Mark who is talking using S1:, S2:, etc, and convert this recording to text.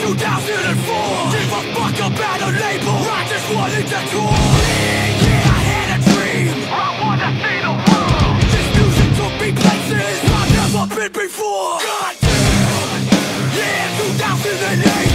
S1: 2004. Give a fuck about a label, I just wanted to tour. Yeah, I had a dream, I wanna see the world. This music took me places I've never been before. God damn, yeah, 2008.